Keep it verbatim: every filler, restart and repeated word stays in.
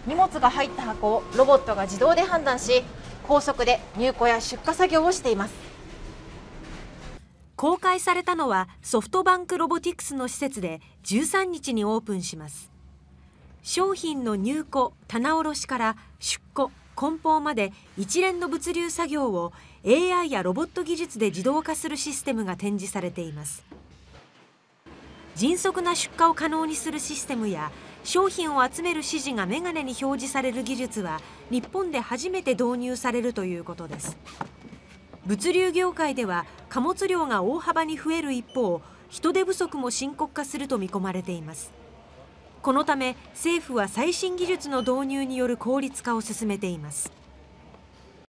荷物が入った箱をロボットが自動で判断し、高速で入庫や出荷作業をしています。 公開されたのはソフトバンクロボティクスの施設でじゅうさんにちにオープンします。商品の入庫・棚卸しから出庫・梱包まで一連の物流作業を エーアイ やロボット技術で自動化するシステムが展示されています。迅速な出荷を可能にするシステムや商品を集める指示がメガネに表示される技術は日本で初めて導入されるということです。物流業界では貨物量が大幅に増える一方、人手不足も深刻化すると見込まれています。このため政府は最新技術の導入による効率化を進めています。